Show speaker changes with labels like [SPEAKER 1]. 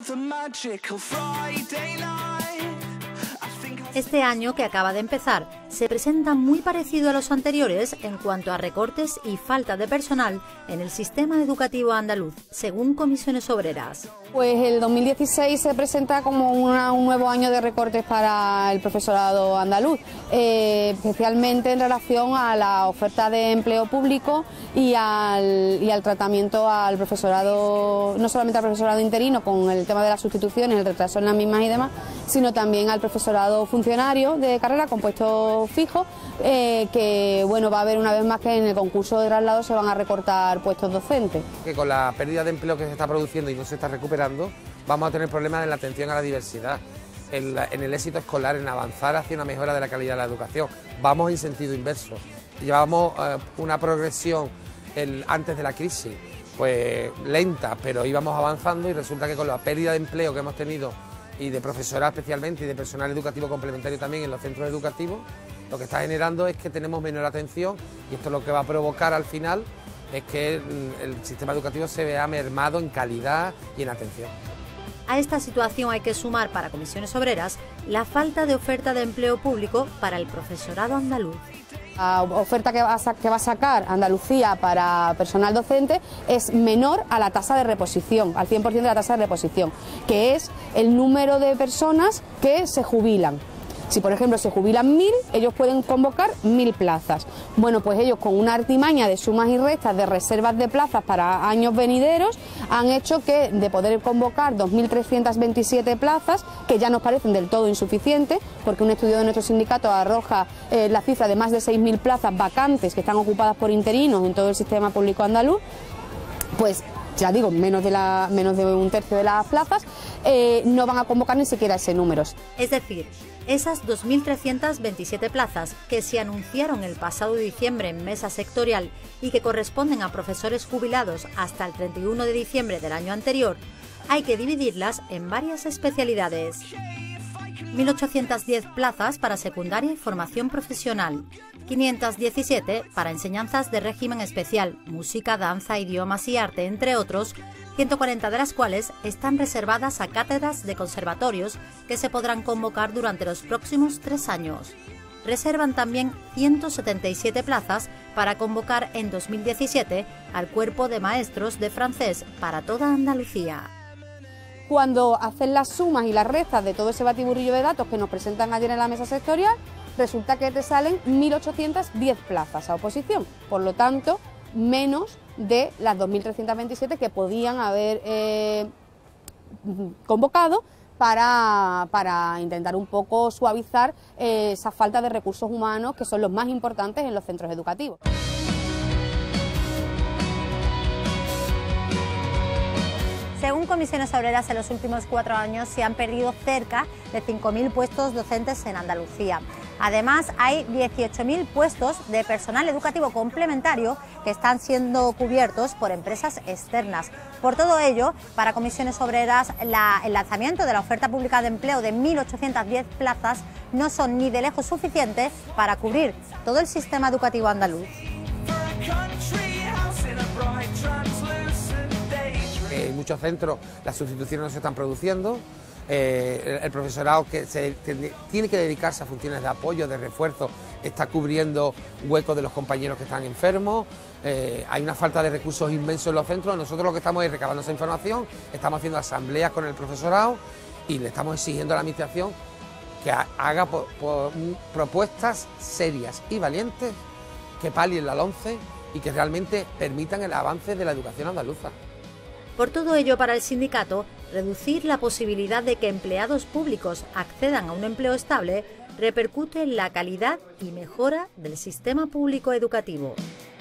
[SPEAKER 1] Este año que acaba de empezar se presenta muy parecido a los anteriores en cuanto a recortes y falta de personal en el sistema educativo andaluz, según Comisiones Obreras.
[SPEAKER 2] Pues el 2016 se presenta como un nuevo año de recortes para el profesorado andaluz, especialmente en relación a la oferta de empleo público y al tratamiento al profesorado, no solamente al profesorado interino con el tema de las sustituciones, el retraso en las mismas y demás, sino también al profesorado funcionario de carrera con puestos fijos, que bueno, va a haber una vez más que en el concurso de traslado se van a recortar puestos docentes.
[SPEAKER 3] Que con la pérdida de empleo que se está produciendo y no se está recuperando, vamos a tener problemas en la atención a la diversidad, en el éxito escolar, en avanzar hacia una mejora de la calidad de la educación. Vamos en sentido inverso. Llevamos una progresión antes de la crisis, pues lenta, pero íbamos avanzando, y resulta que con la pérdida de empleo que hemos tenido, y de profesorado especialmente, y de personal educativo complementario también en los centros educativos, lo que está generando es que tenemos menor atención, y esto lo que va a provocar al final es que el sistema educativo se vea mermado en calidad y en atención.
[SPEAKER 1] A esta situación hay que sumar para Comisiones Obreras la falta de oferta de empleo público para el profesorado andaluz.
[SPEAKER 2] La oferta que va a sacar Andalucía para personal docente es menor a la tasa de reposición, al 100% de la tasa de reposición, que es el número de personas que se jubilan. Si, por ejemplo, se jubilan 1000, ellos pueden convocar 1000 plazas. Bueno, pues ellos, con una artimaña de sumas y restas de reservas de plazas para años venideros, han hecho que, de poder convocar 2327 plazas, que ya nos parecen del todo insuficientes, porque un estudio de nuestro sindicato arroja la cifra de más de 6000 plazas vacantes que están ocupadas por interinos en todo el sistema público andaluz, pues ya digo, menos de un tercio de las plazas, no van a convocar ni siquiera ese número.
[SPEAKER 1] Es decir, esas 2.327 plazas que se anunciaron el pasado diciembre en mesa sectorial y que corresponden a profesores jubilados hasta el 31 de diciembre del año anterior, hay que dividirlas en varias especialidades. 1.810 plazas para secundaria y formación profesional, 517 para enseñanzas de régimen especial, música, danza, idiomas y arte, entre otros, 140 de las cuales están reservadas a cátedras de conservatorios que se podrán convocar durante los próximos 3 años. Reservan también 177 plazas para convocar en 2017 al cuerpo de maestros de francés para toda Andalucía.
[SPEAKER 2] Cuando hacen las sumas y las restas de todo ese batiburrillo de datos que nos presentan ayer en la mesa sectorial, resulta que te salen 1.810 plazas a oposición. Por lo tanto, menos de las 2.327 que podían haber convocado para intentar un poco suavizar esa falta de recursos humanos que son los más importantes en los centros educativos.
[SPEAKER 1] Según Comisiones Obreras, en los últimos 4 años se han perdido cerca de 5.000 puestos docentes en Andalucía. Además, hay 18.000 puestos de personal educativo complementario que están siendo cubiertos por empresas externas. Por todo ello, para Comisiones Obreras, el lanzamiento de la oferta pública de empleo de 1.810 plazas no son ni de lejos suficientes para cubrir todo el sistema educativo andaluz.
[SPEAKER 3] En muchos centros las sustituciones no se están produciendo, el profesorado que tiene que dedicarse a funciones de apoyo, de refuerzo, está cubriendo huecos de los compañeros que están enfermos, hay una falta de recursos inmensos en los centros. Nosotros lo que estamos es recabando esa información, estamos haciendo asambleas con el profesorado y le estamos exigiendo a la administración que haga propuestas serias y valientes que palien la LOMCE y que realmente permitan el avance de la educación andaluza.
[SPEAKER 1] Por todo ello, para el sindicato, reducir la posibilidad de que empleados públicos accedan a un empleo estable repercute en la calidad y mejora del sistema público educativo.